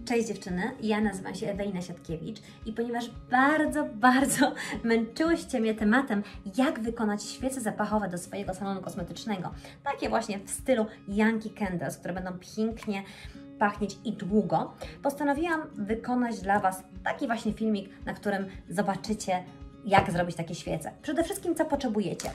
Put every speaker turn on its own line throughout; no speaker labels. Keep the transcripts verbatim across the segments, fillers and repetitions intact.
Cześć dziewczyny, ja nazywam się Ewelina Siatkiewicz i ponieważ bardzo, bardzo męczyłyście mnie tematem, jak wykonać świece zapachowe do swojego salonu kosmetycznego, takie właśnie w stylu Yankee Candles, które będą pięknie pachnieć i długo, postanowiłam wykonać dla Was taki właśnie filmik, na którym zobaczycie, jak zrobić takie świece. Przede wszystkim co potrzebujecie?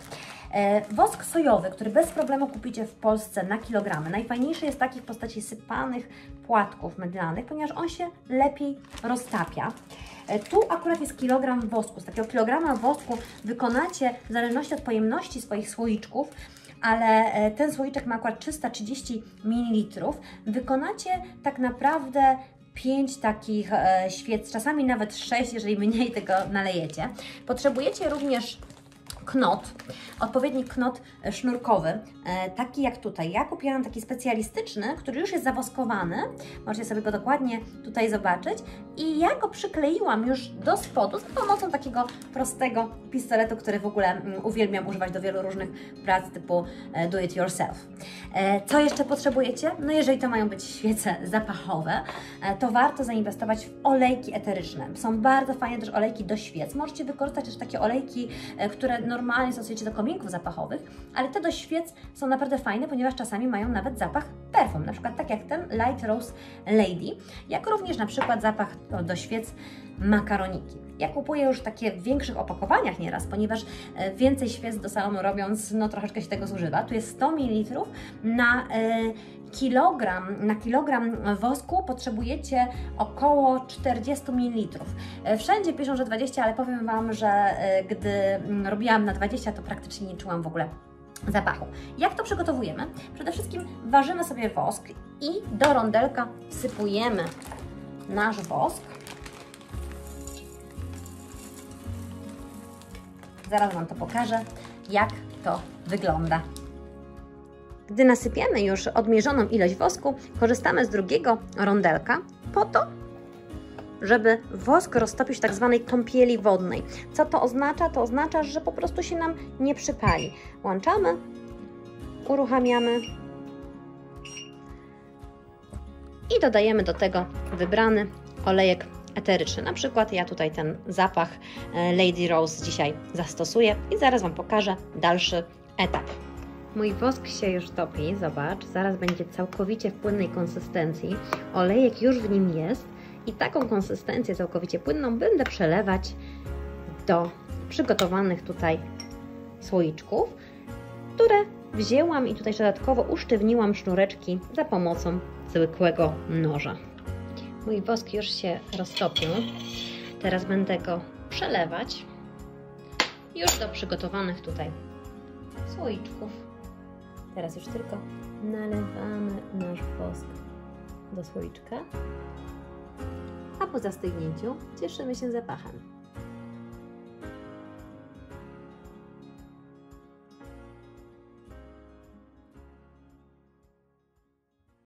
E, wosk sojowy, który bez problemu kupicie w Polsce na kilogramy. Najfajniejszy jest taki w postaci sypanych płatków mydlanych, ponieważ on się lepiej roztapia. E, tu akurat jest kilogram wosku. Z takiego kilograma wosku wykonacie, w zależności od pojemności swoich słoiczków, ale ten słoiczek ma akurat trzysta trzydzieści mililitrów, wykonacie tak naprawdę pięć takich e, świec, czasami nawet sześć, jeżeli mniej tego nalejecie. Potrzebujecie również knot, odpowiedni knot sznurkowy, e, taki jak tutaj. Ja kupiłam taki specjalistyczny, który już jest zawoskowany, możecie sobie go dokładnie tutaj zobaczyć i ja go przykleiłam już do spodu z pomocą takiego prostego pistoletu, który w ogóle mm, uwielbiam używać do wielu różnych prac typu e, do it yourself. E, co jeszcze potrzebujecie? No jeżeli to mają być świece zapachowe, e, to warto zainwestować w olejki eteryczne. Są bardzo fajne też olejki do świec. Możecie wykorzystać też takie olejki, e, które normalnie stosujecie do kominków zapachowych, ale te do świec są naprawdę fajne, ponieważ czasami mają nawet zapach perfum, na przykład tak jak ten Light Rose Lady, jak również na przykład zapach do, do świec makaroniki. Ja kupuję już takie w większych opakowaniach nieraz, ponieważ więcej świec do salonu robiąc, no troszeczkę się tego zużywa. Tu jest sto mililitrów na y, kilogram, na kilogram wosku potrzebujecie około czterdzieści mililitrów. Wszędzie piszą, że dwadzieścia, ale powiem Wam, że y, gdy robiłam na dwadzieścia, to praktycznie nie czułam w ogóle zapachu. Jak to przygotowujemy? Przede wszystkim ważymy sobie wosk i do rondelka wsypujemy nasz wosk. Zaraz Wam to pokażę, jak to wygląda. Gdy nasypiemy już odmierzoną ilość wosku, korzystamy z drugiego rondelka po to, żeby wosk roztopić w tak zwanej kąpieli wodnej. Co to oznacza? To oznacza, że po prostu się nam nie przypali. Włączamy, uruchamiamy i dodajemy do tego wybrany olejek eteryczny. Na przykład ja tutaj ten zapach Lady Rose dzisiaj zastosuję i zaraz Wam pokażę dalszy etap. Mój wosk się już topi, zobacz, zaraz będzie całkowicie w płynnej konsystencji. Olejek już w nim jest i taką konsystencję całkowicie płynną będę przelewać do przygotowanych tutaj słoiczków, które wzięłam i tutaj dodatkowo usztywniłam sznureczki za pomocą zwykłego noża. Mój wosk już się roztopił. Teraz będę go przelewać już do przygotowanych tutaj słoiczków. Teraz już tylko nalewamy nasz wosk do słoiczka, a po zastygnięciu cieszymy się zapachem.